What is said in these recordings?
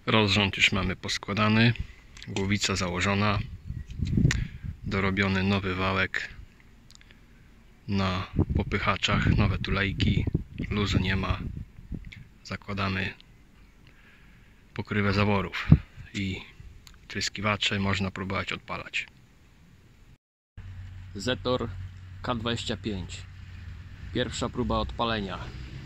Rozrząd już mamy poskładany, głowica założona, dorobiony nowy wałek na popychaczach, nowe tulejki, luzu nie ma. Zakładamy pokrywę zaworów i tryskiwacze można próbować odpalać. Zetor K25. Pierwsza próba odpalenia.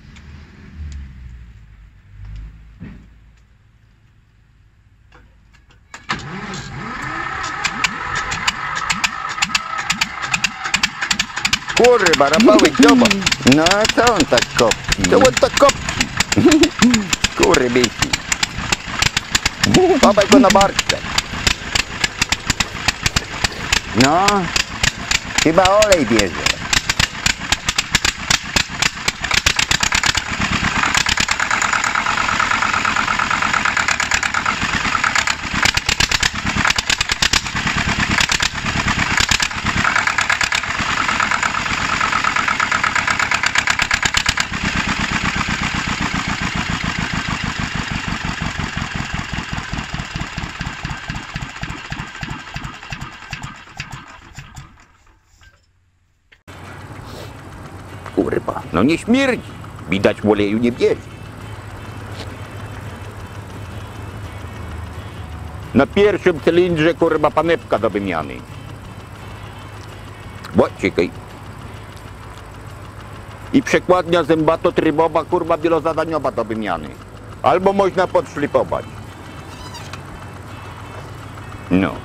Kurwa, rabały, zobacz. No a co on tak kopci? Co on tak kopci? Kurbysi. Chowaj go na barce. No, chyba olej bierze. Kurwa, no nie śmierdzi. Widać, w oleju nie bierze. Na pierwszym cylindrze, kurwa, panewka do wymiany. Bo, czekaj. I przekładnia zębato-trybowa, kurwa, wielozadaniowa do wymiany. Albo można podszlifować. No.